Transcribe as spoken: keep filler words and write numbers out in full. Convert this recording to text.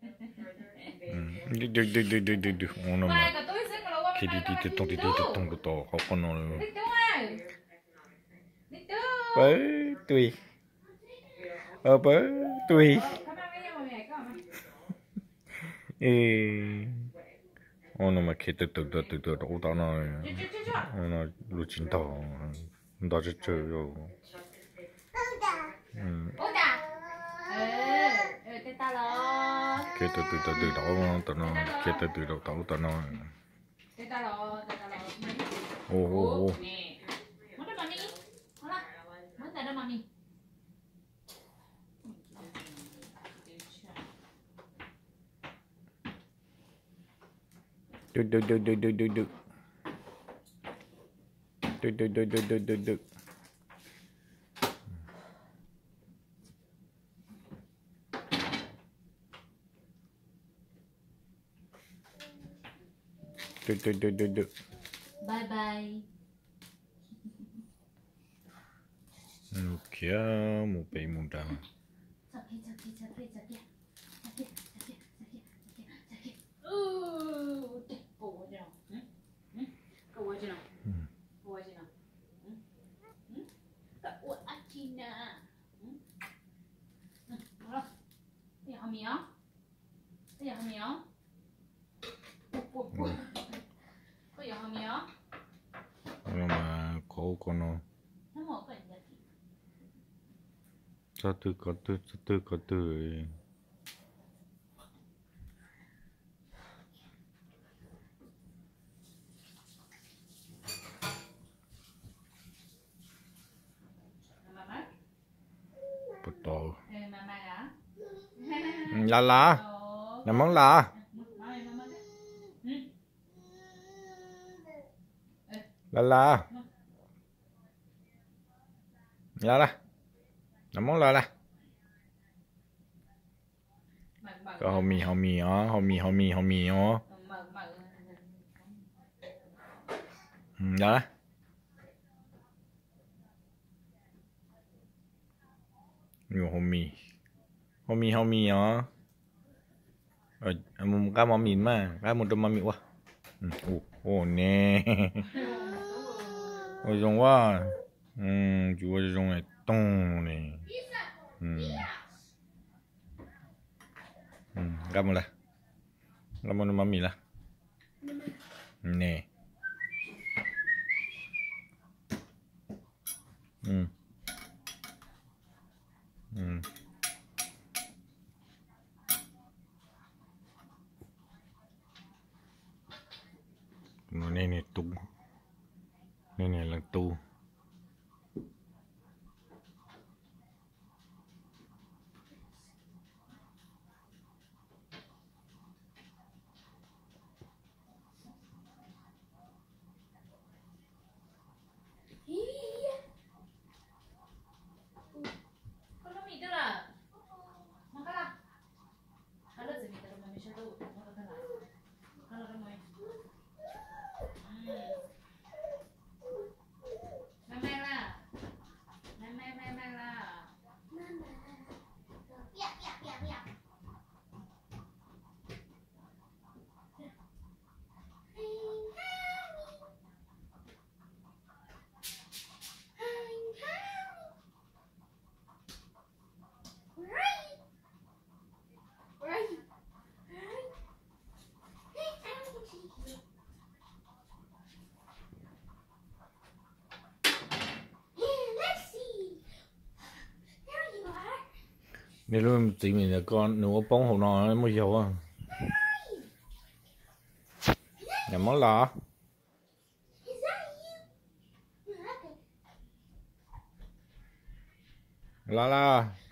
Được được được được được được được. Ồ nó mà. Khi đi đi tung đi đi tung cái to họ con nó. Bớ tùy. Ờ bớ tùy. Ê. Ồ nó mà khi từ từ từ từ từ đâu đó nó. Ồ nó lúc chín tao. Đó chứ chơi rồi. Ừ. Khi từ từ từ từ đó tao nó. Khi từ từ đầu tao tao nó. Ồ ồ ồ. Được được được được được được được. Được được được được được được được. Được được được được được. Bye bye. Kia một bể một đào. Nhưng mà cổ con nó sao tư có tư sao tư có tư bột to là là là món là là là là là là món là là có hồ mì hồ mì ó hồ mì hồ mì hồ mì ó đó nhiều hồ mì hồ mì hồ mì ó ờ một cái món mì mà cái một trăm món mì quá ồ ồ nè ôi giống quá ừ chú ơi giống này tông này ừ ừ cái một là cái một món mì là nè ừ ừ nó này này tu này này là tu nếu luôn chị mình là con nếu có bông hổ nò mới dầu à nhà món lò la la